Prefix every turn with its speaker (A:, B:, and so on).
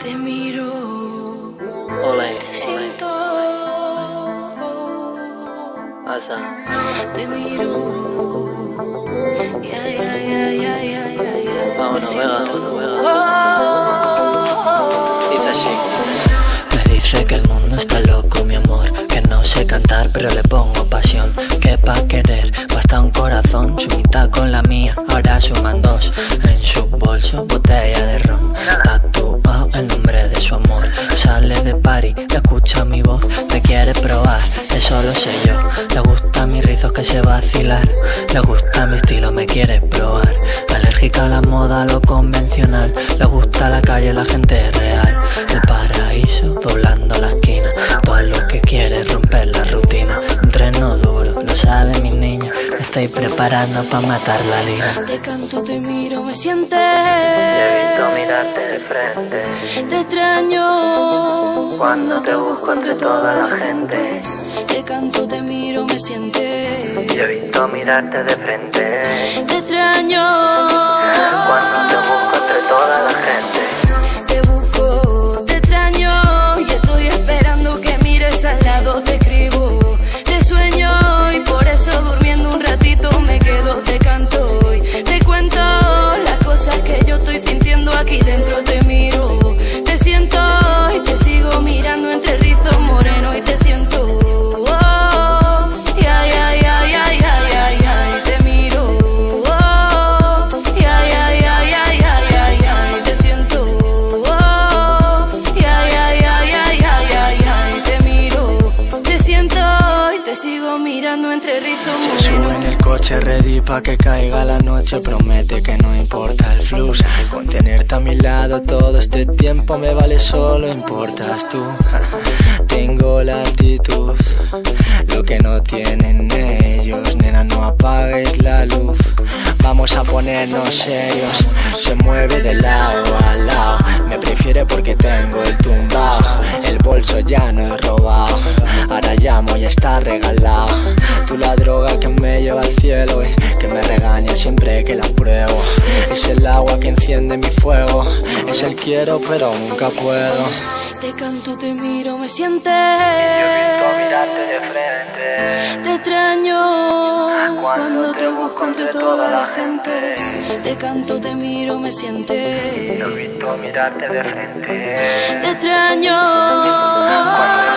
A: Te miro,
B: Olé,
A: te siento,
B: Asa.
A: te miro, ya,
B: Vámonos,
A: te
B: Vega,
A: siento.
B: Dice así.
C: Me dice que el mundo está loco, mi amor, que no sé cantar pero le pongo pasión, que pa' querer basta un corazón, su mitad con la mía, ahora suman dos, en su bolso botella de ron, tatuado el nombre de su amor, sale de party, escucha mi voz, me quiere probar, eso lo sé yo, le gusta mis rizos que sé vacilar, le gusta mi estilo, me quiere probar, alérgica a la moda, a lo convencional, le gusta la calle, la gente real, el paraíso doblando la esquina, todo lo que quiere es romper la rutina, entreno duro, lo sabe mi niña, me estoy preparando para matar la liga.
A: Te canto, te miro, me sientes.
C: He visto mirarte de frente,
A: Te extraño
C: cuando te busco entre toda la gente.
A: Te canto, te miro, me sientes.
C: He visto mirarte de frente,
A: Te extraño
C: cuando te busco entre toda la gente.
A: Te busco, te extraño y estoy esperando que mires al lado. Te escribo, te sueño y por eso durmiendo un ratito me quedo. Te canto y te cuento las cosas que yo estoy sintiendo aquí dentro. Te miro, te siento y te sigo mirando entre rizos morenos y te siento. Te miro, te siento. Te miro, te siento y te sigo mirando entre rizos morenos.
C: Se sube en el coche ready pa' que caiga la noche, promete que no importa el flux, con tenerte a mi lado todo este tiempo me vale, solo importas tú. Tengo la actitud, lo que no tienen ellos, nena no apagues la luz, vamos a ponernos serios, se mueve de lado a lado, me prefiere porque tengo el tumbao, el bolso ya no he robado, ahora llamo y está regalado, tú la droga que me lleva al cielo, que me regaña siempre que la pruebo, es el agua que enciende mi fuego, es el quiero pero nunca puedo.
A: Te canto, te miro, me sientes.
C: Yo he visto mirarte de frente,
A: Te extraño cuando te busco entre toda la gente. Te canto, te miro, me sientes.
C: yo he visto mirarte de frente,
A: Te extraño
C: cuando